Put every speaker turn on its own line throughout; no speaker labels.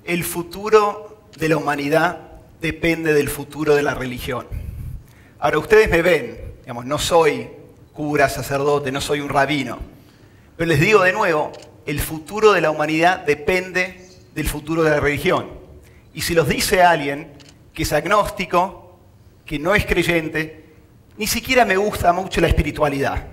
El futuro de la humanidad depende del futuro de la religión. Ahora, ustedes me ven, digamos, no soy cura, sacerdote, no soy un rabino. Pero les digo de nuevo, el futuro de la humanidad depende del futuro de la religión. Y si los dice alguien que es agnóstico, que no es creyente, ni siquiera me gusta mucho la espiritualidad.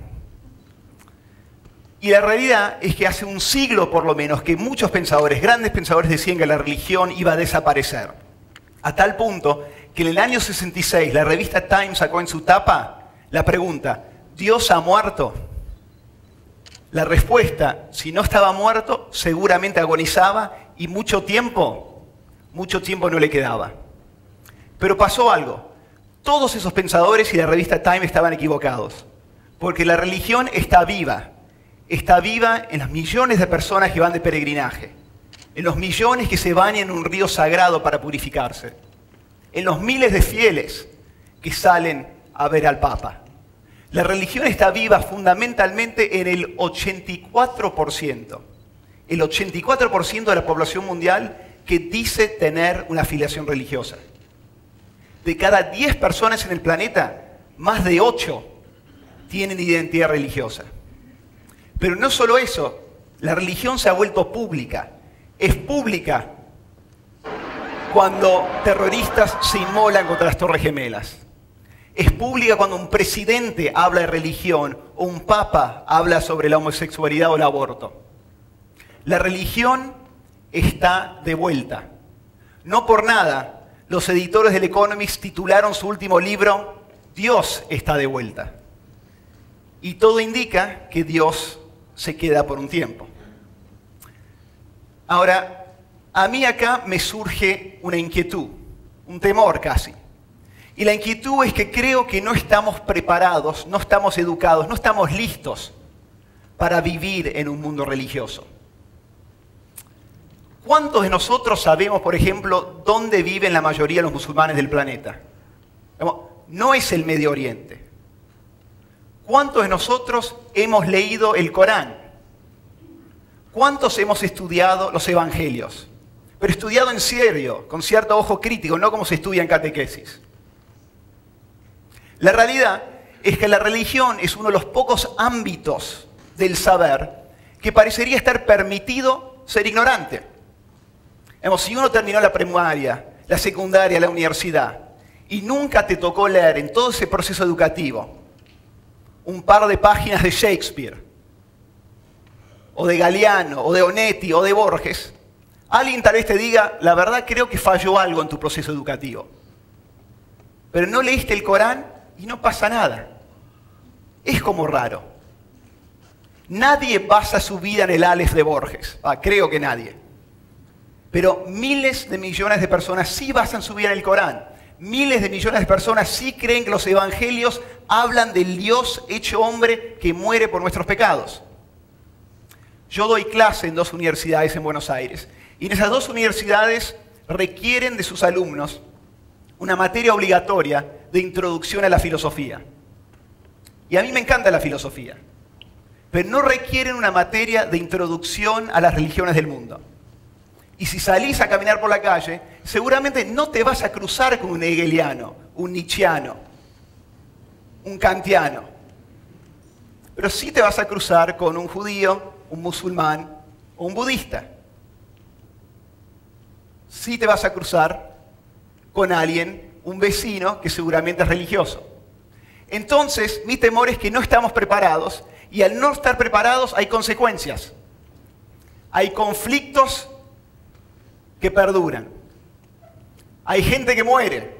Y la realidad es que hace un siglo por lo menos que muchos pensadores, grandes pensadores, decían que la religión iba a desaparecer. A tal punto que en el año 66 la revista Time sacó en su tapa la pregunta, ¿Dios ha muerto? La respuesta, si no estaba muerto, seguramente agonizaba y mucho tiempo no le quedaba. Pero pasó algo. Todos esos pensadores y la revista Time estaban equivocados. Porque la religión está viva. Está viva en las millones de personas que van de peregrinaje. En los millones que se bañan en un río sagrado para purificarse. En los miles de fieles que salen a ver al Papa. La religión está viva fundamentalmente en el 84%. El 84% de la población mundial que dice tener una afiliación religiosa. De cada 10 personas en el planeta, más de 8 tienen identidad religiosa. Pero no solo eso, la religión se ha vuelto pública. Es pública cuando terroristas se inmolan contra las Torres Gemelas. Es pública cuando un presidente habla de religión o un papa habla sobre la homosexualidad o el aborto. La religión está de vuelta. No por nada, los editores del Economist titularon su último libro Dios está de vuelta. Y todo indica que Dios se queda por un tiempo. Ahora, a mí acá me surge una inquietud, un temor casi. Y la inquietud es que creo que no estamos preparados, no estamos educados, no estamos listos para vivir en un mundo religioso. ¿Cuántos de nosotros sabemos, por ejemplo, dónde viven la mayoría de los musulmanes del planeta? No es el Medio Oriente. ¿Cuántos de nosotros hemos leído el Corán? ¿Cuántos hemos estudiado los evangelios? Pero estudiado en serio, con cierto ojo crítico, no como se estudia en catequesis. La realidad es que la religión es uno de los pocos ámbitos del saber que parecería estar permitido ser ignorante. Si uno terminó la primaria, la secundaria, la universidad, y nunca te tocó leer en todo ese proceso educativo un par de páginas de Shakespeare, o de Galeano, o de Onetti, o de Borges, alguien tal vez te diga, la verdad creo que falló algo en tu proceso educativo. Pero no leíste el Corán y no pasa nada. Es como raro. Nadie basa su vida en el Aleph de Borges. Creo que nadie. Pero miles de millones de personas sí basan su vida en el Corán. Miles de millones de personas sí creen que los evangelios hablan del Dios hecho hombre que muere por nuestros pecados. Yo doy clase en 2 universidades en Buenos Aires. Y en esas 2 universidades requieren de sus alumnos una materia obligatoria de introducción a la filosofía. Y a mí me encanta la filosofía. Pero no requieren una materia de introducción a las religiones del mundo. Y si salís a caminar por la calle, seguramente no te vas a cruzar con un hegeliano, un nietzscheano, un kantiano. Pero sí te vas a cruzar con un judío, un musulmán o un budista. Sí te vas a cruzar con alguien, un vecino que seguramente es religioso. Entonces, mi temor es que no estamos preparados y al no estar preparados hay consecuencias. Hay conflictos que perduran. Hay gente que muere.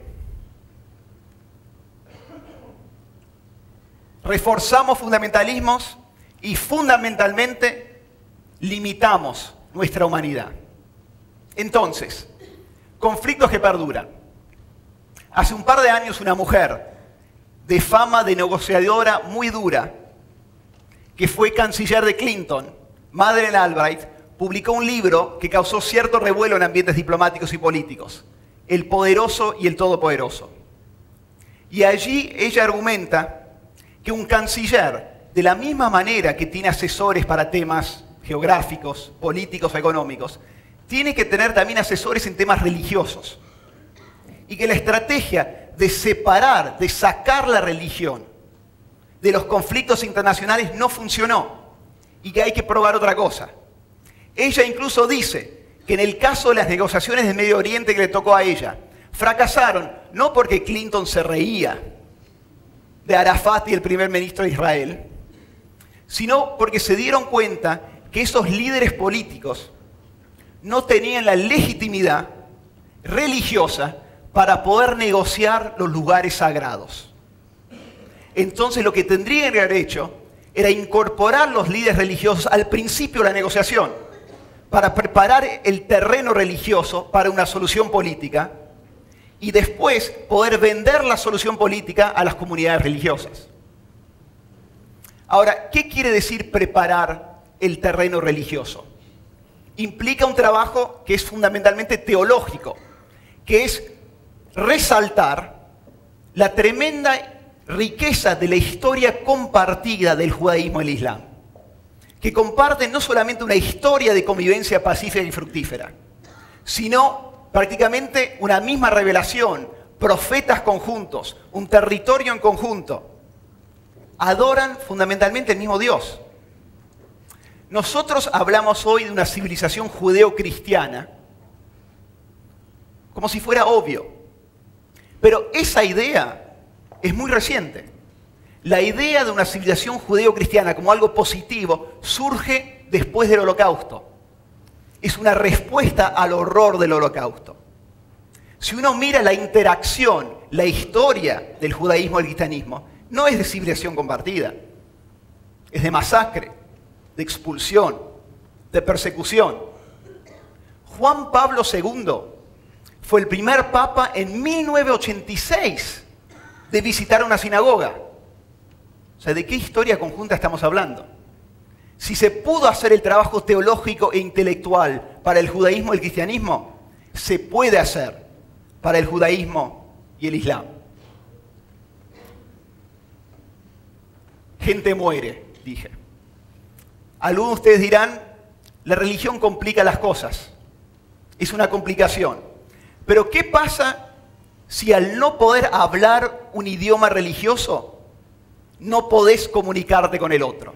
Reforzamos fundamentalismos y fundamentalmente limitamos nuestra humanidad. Entonces, conflictos que perduran. Hace un par de años una mujer de fama de negociadora muy dura, que fue canciller de Clinton, Madeleine Albright, publicó un libro que causó cierto revuelo en ambientes diplomáticos y políticos, El poderoso y el todopoderoso. Y allí ella argumenta que un canciller, de la misma manera que tiene asesores para temas geográficos, políticos o económicos, tiene que tener también asesores en temas religiosos. Y que la estrategia de separar, de sacar la religión de los conflictos internacionales no funcionó y que hay que probar otra cosa. Ella incluso dice que en el caso de las negociaciones de Medio Oriente que le tocó a ella, fracasaron no porque Clinton se reía de Arafat y el primer ministro de Israel, sino porque se dieron cuenta que esos líderes políticos no tenían la legitimidad religiosa para poder negociar los lugares sagrados. Entonces lo que tendrían que haber hecho era incorporar los líderes religiosos al principio de la negociación para preparar el terreno religioso para una solución política y después poder vender la solución política a las comunidades religiosas. Ahora, ¿qué quiere decir preparar el terreno religioso? Implica un trabajo que es fundamentalmente teológico, que es resaltar la tremenda riqueza de la historia compartida del judaísmo y el islam, que comparten no solamente una historia de convivencia pacífica y fructífera, sino prácticamente una misma revelación, profetas conjuntos, un territorio en conjunto. Adoran fundamentalmente el mismo Dios. Nosotros hablamos hoy de una civilización judeo-cristiana como si fuera obvio, pero esa idea es muy reciente. La idea de una civilización judeo-cristiana como algo positivo surge después del Holocausto. Es una respuesta al horror del Holocausto. Si uno mira la interacción, la historia del judaísmo y el cristianismo, no es de civilización compartida. Es de masacre, de expulsión, de persecución. Juan Pablo II fue el primer papa en 1986 de visitar una sinagoga. O sea, ¿de qué historia conjunta estamos hablando? Si se pudo hacer el trabajo teológico e intelectual para el judaísmo y el cristianismo, se puede hacer para el judaísmo y el islam. Gente muere, dije. Algunos de ustedes dirán, la religión complica las cosas. Es una complicación. Pero ¿qué pasa si al no poder hablar un idioma religioso, no podés comunicarte con el otro?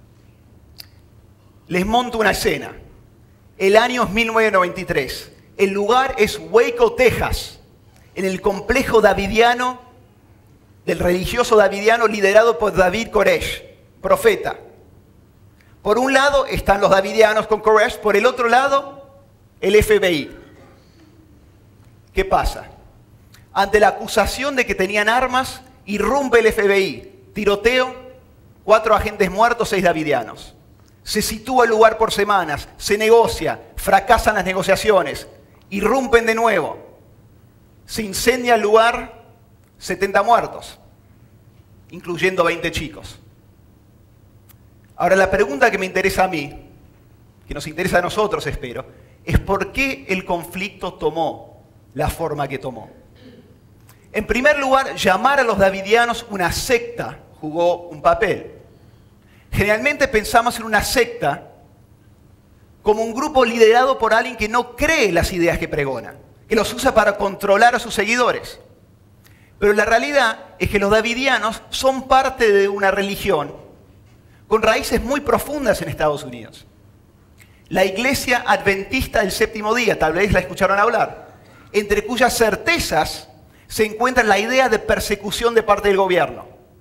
Les monto una escena. El año es 1993. El lugar es Waco, Texas, en el complejo davidiano, del religioso davidiano liderado por David Koresh, profeta. Por un lado están los davidianos con Koresh, por el otro lado el FBI. ¿Qué pasa? Ante la acusación de que tenían armas, irrumpe el FBI. Tiroteo, 4 agentes muertos, 6 davidianos. Se sitúa el lugar por semanas, se negocia, fracasan las negociaciones, irrumpen de nuevo. Se incendia el lugar, 70 muertos, incluyendo 20 chicos. Ahora la pregunta que me interesa a mí, que nos interesa a nosotros, espero, es por qué el conflicto tomó la forma que tomó. En primer lugar, llamar a los davidianos una secta jugó un papel. Generalmente pensamos en una secta como un grupo liderado por alguien que no cree en las ideas que pregona, que los usa para controlar a sus seguidores. Pero la realidad es que los davidianos son parte de una religión con raíces muy profundas en Estados Unidos. La Iglesia Adventista del Séptimo Día, tal vez la escucharon hablar, entre cuyas certezas se encuentra la idea de persecución de parte del gobierno.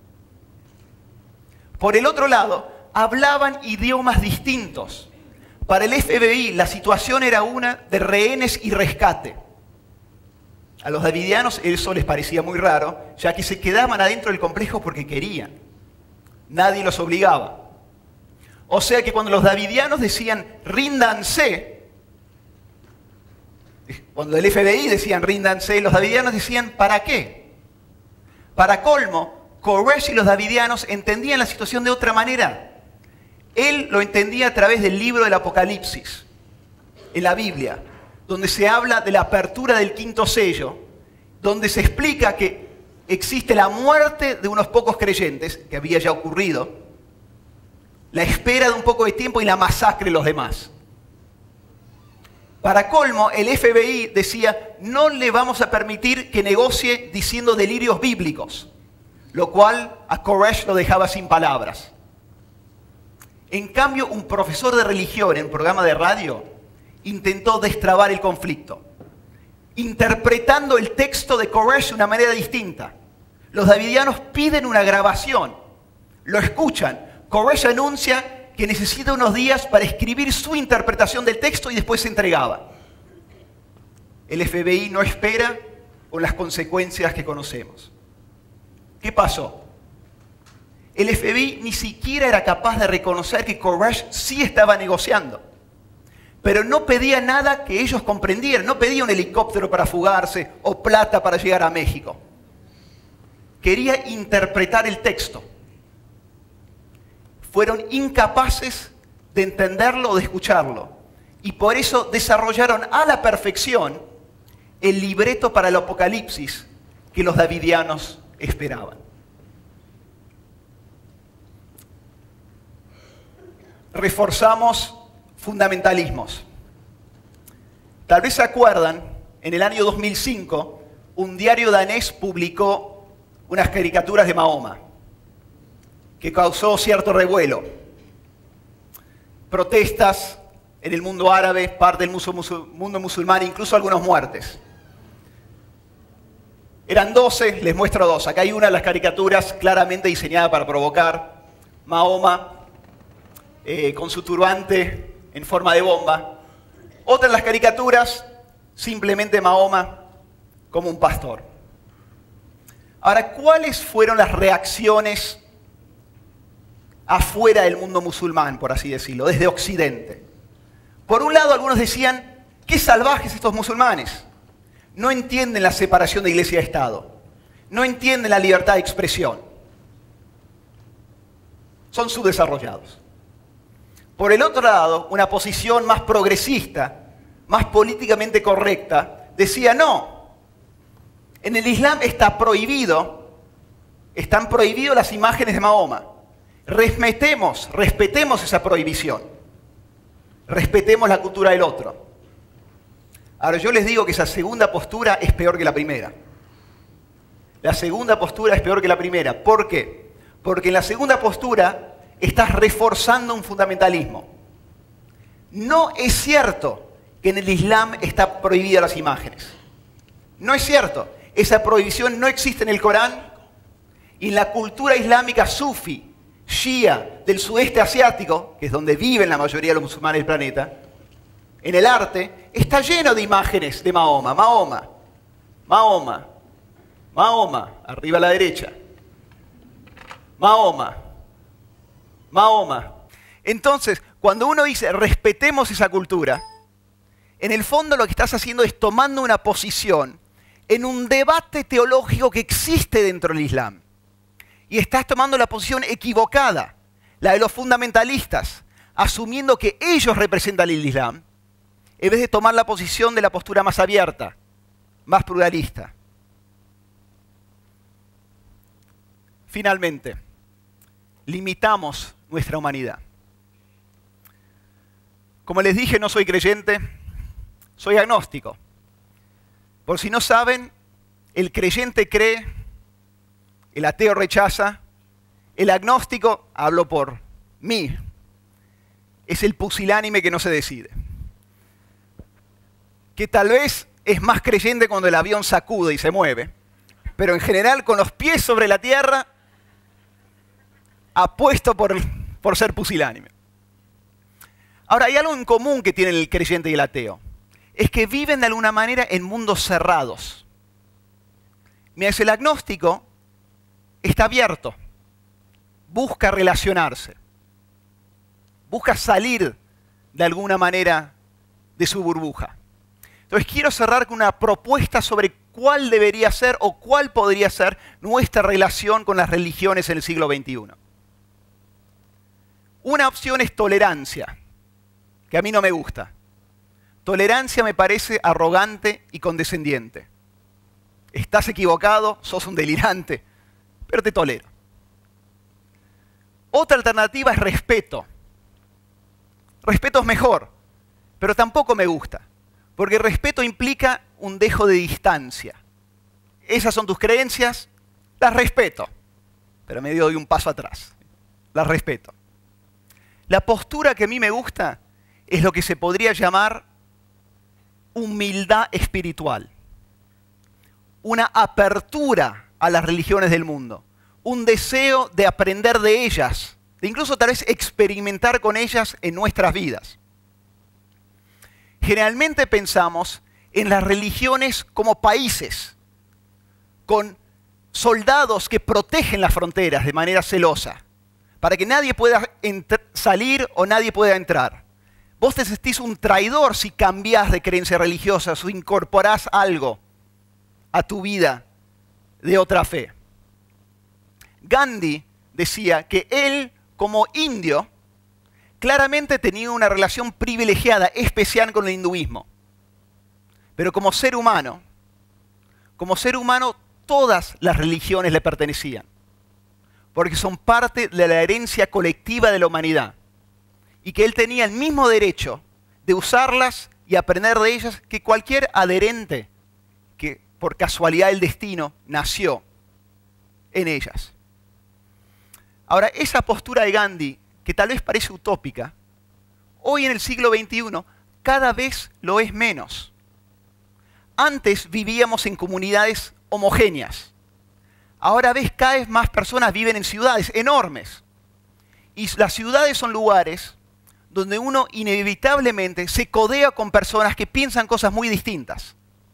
Por el otro lado, hablaban idiomas distintos. Para el FBI la situación era una de rehenes y rescate. A los davidianos eso les parecía muy raro, ya que se quedaban adentro del complejo porque querían. Nadie los obligaba. O sea que cuando los davidianos decían ríndanse, cuando el FBI decían ríndanse, los davidianos decían ¿para qué? Para colmo, Koresh y los davidianos entendían la situación de otra manera. Él lo entendía a través del libro del Apocalipsis, en la Biblia, donde se habla de la apertura del 5º sello, donde se explica que existe la muerte de unos pocos creyentes, que había ya ocurrido, la espera de un poco de tiempo y la masacre de los demás. Para colmo, el FBI decía, no le vamos a permitir que negocie diciendo delirios bíblicos, lo cual a Koresh lo dejaba sin palabras. En cambio, un profesor de religión en un programa de radio intentó destrabar el conflicto, interpretando el texto de Koresh de una manera distinta. Los davidianos piden una grabación, lo escuchan. Koresh anuncia que necesita unos días para escribir su interpretación del texto y después se entregaba. El FBI no espera con las consecuencias que conocemos. ¿Qué pasó? El FBI ni siquiera era capaz de reconocer que Koresh sí estaba negociando, pero no pedía nada que ellos comprendieran, no pedía un helicóptero para fugarse o plata para llegar a México. Quería interpretar el texto. Fueron incapaces de entenderlo o de escucharlo. Y por eso desarrollaron a la perfección el libreto para el Apocalipsis que los davidianos esperaban. Reforzamos fundamentalismos. Tal vez se acuerdan, en el año 2005, un diario danés publicó unas caricaturas de Mahoma, que causó cierto revuelo. Protestas en el mundo árabe, parte del mundo musulmán, incluso algunas muertes. Eran 12, les muestro 2. Acá hay una de las caricaturas claramente diseñada para provocar. Mahoma con su turbante en forma de bomba. Otra de las caricaturas, simplemente Mahoma como un pastor. Ahora, ¿cuáles fueron las reacciones afuera del mundo musulmán, por así decirlo, desde Occidente? Por un lado, algunos decían, qué salvajes estos musulmanes. No entienden la separación de iglesia y Estado. No entienden la libertad de expresión. Son subdesarrollados. Por el otro lado, una posición más progresista, más políticamente correcta, decía, no, en el Islam están prohibidas las imágenes de Mahoma. Respetemos esa prohibición. Respetemos la cultura del otro. Ahora, yo les digo que esa segunda postura es peor que la primera. La segunda postura es peor que la primera. ¿Por qué? Porque en la segunda postura estás reforzando un fundamentalismo. No es cierto que en el Islam están prohibidas las imágenes. No es cierto. Esa prohibición no existe en el Corán y en la cultura islámica sufi, shia, del sudeste asiático, que es donde viven la mayoría de los musulmanes del planeta, en el arte, está lleno de imágenes de Mahoma. Mahoma, Mahoma, Mahoma, arriba a la derecha. Mahoma, Mahoma. Entonces, cuando uno dice respetemos esa cultura, en el fondo lo que estás haciendo es tomando una posición en un debate teológico que existe dentro del Islam. Y estás tomando la posición equivocada, la de los fundamentalistas, asumiendo que ellos representan el Islam, en vez de tomar la posición de la postura más abierta, más pluralista. Finalmente, limitamos nuestra humanidad. Como les dije, no soy creyente, soy agnóstico. Por si no saben, el creyente cree, el ateo rechaza, el agnóstico, hablo por mí, es el pusilánime que no se decide. Que tal vez es más creyente cuando el avión sacude y se mueve, pero en general con los pies sobre la tierra, apuesto por ser pusilánime. Ahora, hay algo en común que tienen el creyente y el ateo. Es que viven de alguna manera en mundos cerrados. Mientras el agnóstico está abierto, busca relacionarse, busca salir de alguna manera de su burbuja. Entonces quiero cerrar con una propuesta sobre cuál debería ser o cuál podría ser nuestra relación con las religiones en el siglo XXI. Una opción es tolerancia, que a mí no me gusta. Tolerancia me parece arrogante y condescendiente. Estás equivocado, sos un delirante, pero te tolero. Otra alternativa es respeto. Respeto es mejor, pero tampoco me gusta. Porque respeto implica un dejo de distancia. Esas son tus creencias, las respeto, pero me doy un paso atrás. Las respeto. La postura que a mí me gusta es lo que se podría llamar humildad espiritual. Una apertura a las religiones del mundo. Un deseo de aprender de ellas, de incluso tal vez experimentar con ellas en nuestras vidas. Generalmente pensamos en las religiones como países, con soldados que protegen las fronteras de manera celosa, para que nadie pueda salir o nadie pueda entrar. Vos te sentís un traidor si cambiás de creencia religiosa o incorporás algo a tu vida de otra fe. Gandhi decía que él, como indio, claramente tenía una relación privilegiada, especial con el hinduismo. Pero como ser humano, todas las religiones le pertenecían. Porque son parte de la herencia colectiva de la humanidad. Y que él tenía el mismo derecho de usarlas y aprender de ellas que cualquier adherente que por casualidad del destino nació en ellas. Ahora, esa postura de Gandhi, que tal vez parece utópica, hoy en el siglo XXI cada vez lo es menos. Antes vivíamos en comunidades homogéneas. Ahora ves cada vez más personas viven en ciudades enormes. Y las ciudades son lugares donde uno inevitablemente se codea con personas que piensan cosas muy distintas.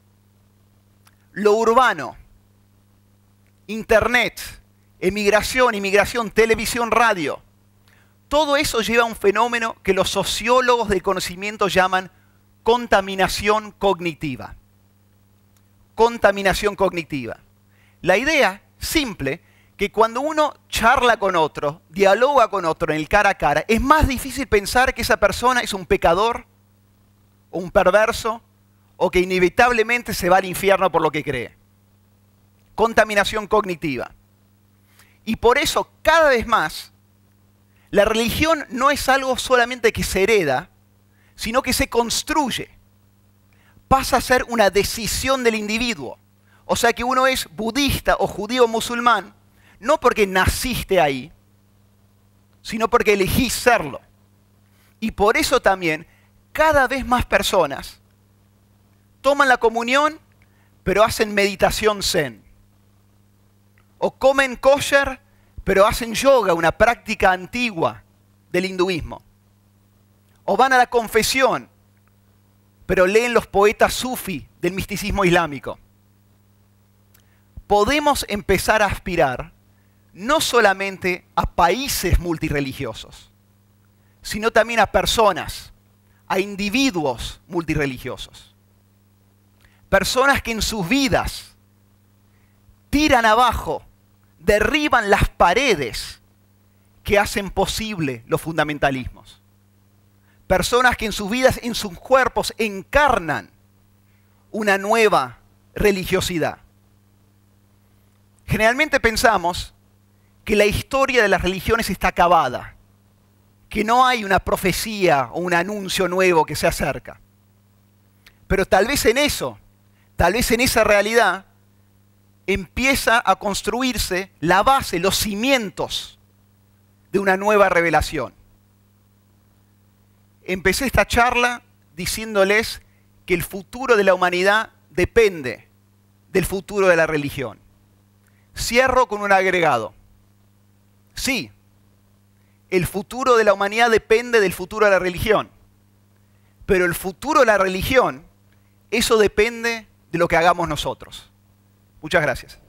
Lo urbano, internet, inmigración, televisión, radio. Todo eso lleva a un fenómeno que los sociólogos del conocimiento llaman contaminación cognitiva. Contaminación cognitiva. La idea simple que cuando uno charla con otro, dialoga con otro en el cara a cara, es más difícil pensar que esa persona es un pecador o un perverso o que inevitablemente se va al infierno por lo que cree. Contaminación cognitiva. Y por eso, cada vez más, la religión no es algo solamente que se hereda, sino que se construye. Pasa a ser una decisión del individuo. O sea que uno es budista o judío o musulmán, no porque naciste ahí, sino porque elegís serlo. Y por eso también, cada vez más personas toman la comunión, pero hacen meditación zen. O comen kosher, pero hacen yoga, una práctica antigua del hinduismo. O van a la confesión, pero leen los poetas sufi del misticismo islámico. Podemos empezar a aspirar no solamente a países multirreligiosos, sino también a personas, a individuos multirreligiosos. Personas que en sus vidas tiran abajo, derriban las paredes que hacen posible los fundamentalismos. Personas que en sus vidas, en sus cuerpos, encarnan una nueva religiosidad. Generalmente pensamos que la historia de las religiones está acabada, que no hay una profecía o un anuncio nuevo que se acerca. Pero tal vez en eso, tal vez en esa realidad, empieza a construirse la base, los cimientos de una nueva revelación. Empecé esta charla diciéndoles que el futuro de la humanidad depende del futuro de la religión. Cierro con un agregado. Sí, el futuro de la humanidad depende del futuro de la religión. Pero el futuro de la religión, eso depende de lo que hagamos nosotros. Muchas gracias.